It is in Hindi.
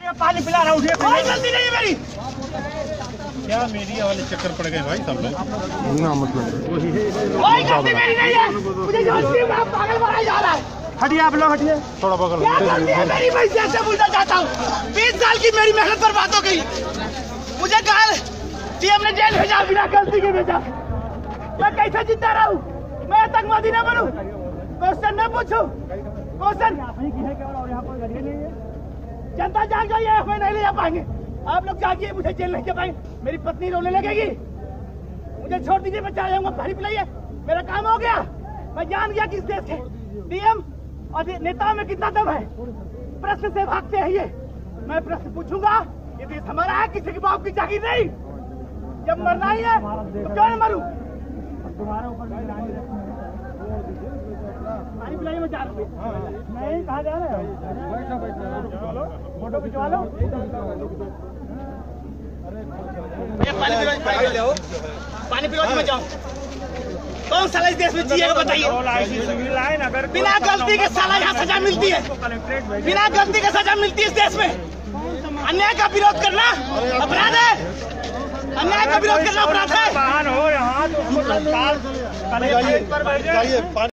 पानी पिला रहा हूँ, कोई गलती नहीं है मेरी। क्या मीडिया वाले चक्कर पड़ गए भाई सब लोग? कोई गलती मेरी नहीं है, मुझे जानती हूँ आप पागल बनाया जा रहा है। हटिए आप लोग, हटिए थोड़ा बगल। क्या गलती है मेरी, मैं जैसे बोलना चाहता हूँ। 20 साल की मेरी मेहनत बर्बाद हो गई। मुझे कहा सीएम ने जेल भेजा, बिना गलती के भेजा। मैं कैसे जिंदा रहूं? मैं आतंकवादी न बनूं? क्वेश्चन न पूछूं? क्वेश्चन जनता जाग गई है, मैं नहीं ले जा पाएंगे। आप लोग जागिए, मुझे जेल नहीं जा पाएंगे। मेरी पत्नी रोने लगेगी, मुझे छोड़ दीजिए, मैं चला जाऊंगा। पानी पिलाइए, मेरा काम हो गया। मैं जान गया किस देश से डीएम और नेताओं में कितना दम है। प्रश्न से भागते हैं ये। मैं प्रश्न पूछूंगा, ये देश हमारा है, किसी के बाप की जागीर नहीं। जब मरना ही है तो क्यों न मरूं? तुम्हारे ऊपर पानी पिलाइए, मैं जा रहा हूँ। नहीं, कहाँ जा रहे हो? फोटो खिंचवा लो। पानी पिलाओ, मैं जाऊँ। कौन साला इस देश में जिएगा बताइए? बिना गलती के साला यहाँ सजा मिलती है, बिना गलती के सजा मिलती है इस देश में। अन्याय का विरोध करना अपराध है, अन्याय का विरोध करना अपराध है।